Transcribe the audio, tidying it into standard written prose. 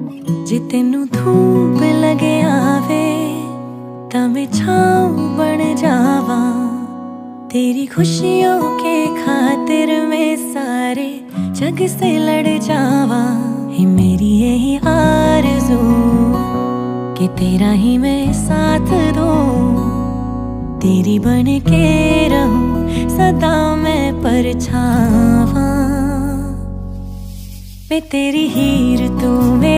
जे तेनू धूप लगे आवे तां मैं छाँव बन जावा। तेरी खुशियों के खातिर मैं सारे जग से लड़ जावा। ही मेरी यही आरज़ू कि तेरा ही मैं साथ दूँ, तेरी बन के रहूं सदा मैं परछावां। मैं तेरी हीर तू